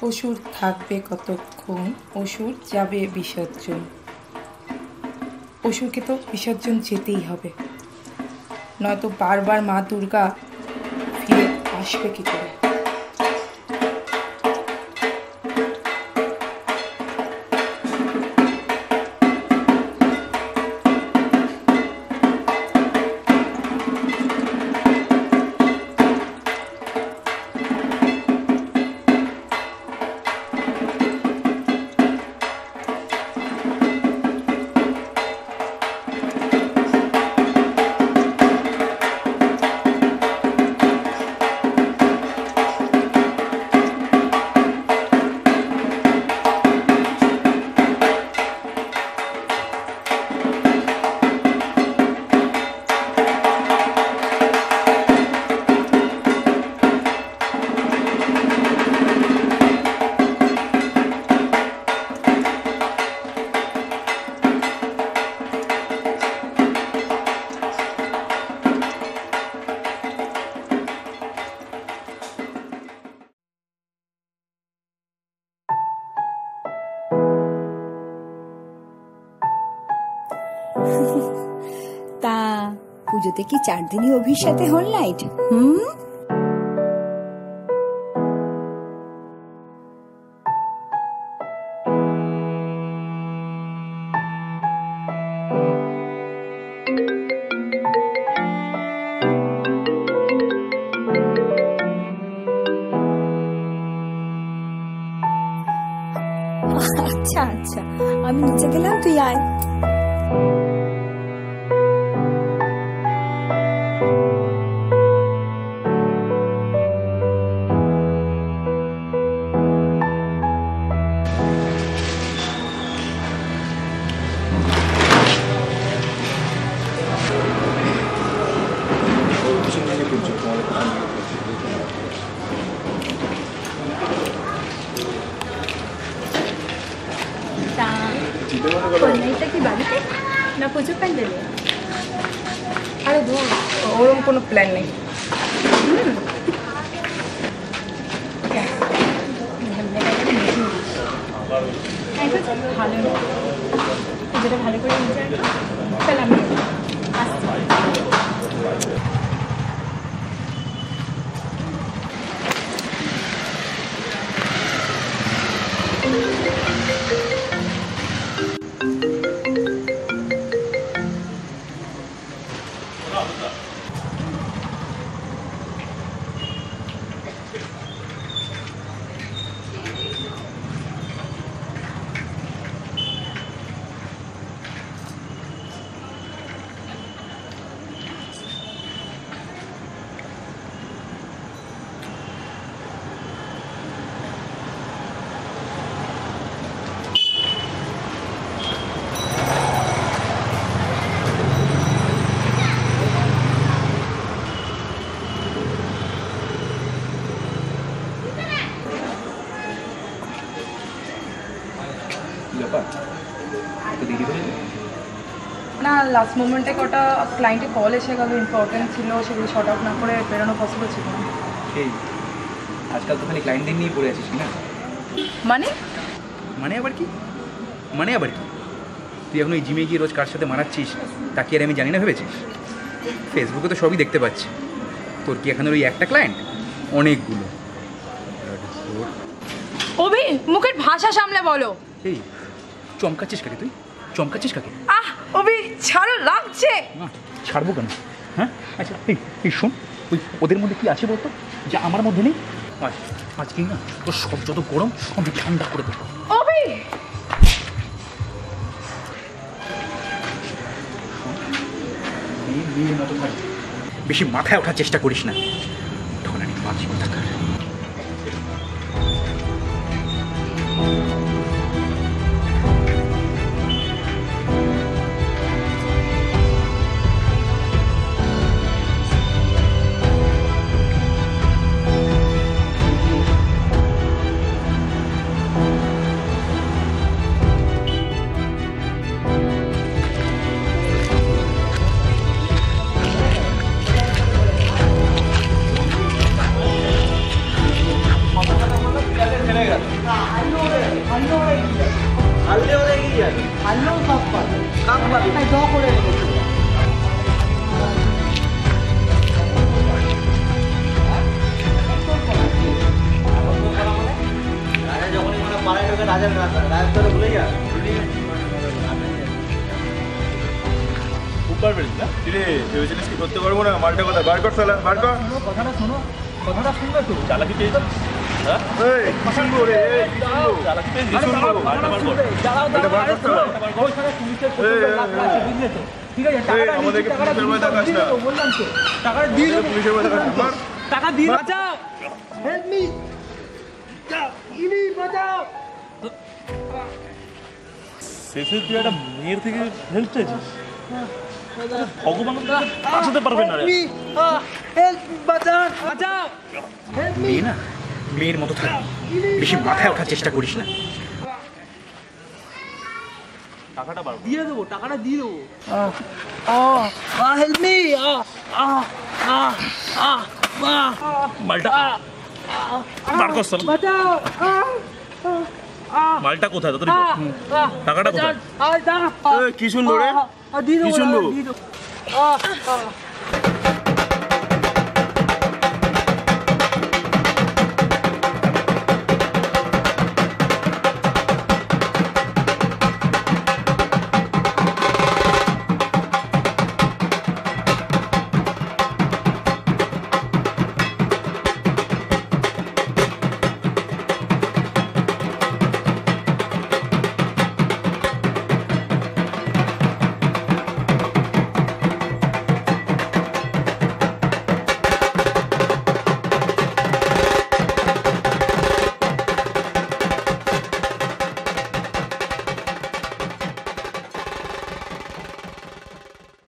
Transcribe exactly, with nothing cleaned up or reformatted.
অসুর থাকবে কতক্ষণ, অসুর যাবে বিসর্জন। অসুরকে তো বিসর্জন যেতেই হবে, নয়তো বারবার মা দুর্গা ফিরে আসবে কি করে। তা পুজোতে কি চার দিনই অভির সাথে হল নাইট? হুম আচ্ছা আচ্ছা, আমি নিচে গেলাম, তুই আয়। কি বাড়িতে না পুজো প্যান্ডেলে? আরে ধর, ওরকম কোনো প্ল্যান নেই। ভালো পুজোটা ভালো করে এনজয় করো। তাহলে আমি আসছি। না, লাস্ট মোমেন্টে কটা ক্লায়েন্টের কল এসে গেল, ইম্পর্টেন্ট ছিল, সেগুলো শর্ট আউট না করে বেরোনো পসিবল ছিল না। সেই আজকাল তো খালি ক্লায়েন্টদের নিয়ে পড়ে আছিস না? মানে মানে আবার কি মানে আবার কি তুই এখন ওই জিমে গিয়ে রোজ কার সাথে মারাচ্ছিস তা কি আর আমি জানি না ভেবেছিস? ফেসবুকে তো সবই দেখতে পাচ্ছি। তোর কি এখানে ওই একটা ক্লায়েন্ট? অনেকগুলো। অভি, মুখের ভাষা সামলে বলো। এই চমকাচ্ছিস কাকে? তুই চমকাচ্ছিস কাকে? আহ অভি, ছাড়ো, লাগছে। ছাড়বো কেন? হ্যাঁ আচ্ছা, এই এই শোন, ওই ওদের মধ্যে কি আছে বলতো যা আমার মধ্যে নেই? আজ আজকে না তোর সব যত গরম আমি ঠান্ডা করে দেবো। অভি, মেয়ের মতো থাকবে, বেশি মাথায় ওঠার চেষ্টা করিস না। ঠোনানি মাছ থাকার পারলেও সব পারবে কাক পারবে তাই দ করে রেখেছে রাজা যখনই মানে পাড়ায় ঢোকে রাজার গাছ রাজার তোরে ভুলে যা খুব পারবে না কিরে ভেবেছিলিস কি করতে পারবো না মালটা কথা বার কর সালা বার কর কথাটা শোনো কথাটা শুনবে তো চালাকি পেয়ে যাবে হ্যাঁ এই কি শুনবো রে এই কি শুনবো চালাকি পেয়ে কি শুনবো মালটা বার কর এটা বার কর সালা ওইখানে পুলিশের প্রচুর লাখ আছে বুঝলে তো ঠিক আছে টাকাটা আমাদেরকে টাকাটা পুলিশের ভয় দেখাস না বললাম তো টাকাটা দিয়ে দেবো পুলিশের ভয় দেখাস না টাকা দিয়ে বাঁচাও হেল্প মি ইনি বাঁচাও শেষে তুই একটা মেয়ের থেকে হেল্প চাইছিস ভগবান বাঁচাতে পারবে না রে হেল্প বাঁচাও বাঁচাও হেল্প মি মেয়ে না মেয়ের মতো থাক বেশি মাথায় ওঠার চেষ্টা করিস না টাকাটা বার দিয়ে দেবো টাকাটা দিয়ে দেবো আ হেল্প মি আ আ আ আ মালটা বার কর সালা বাঁচাও আ মালটা কোথায় তোর টাকাটা কোথায় আ টাকা কি শুনবো রে দিয়ে দেবো কি শুনবো? দিয়ে দেবো আ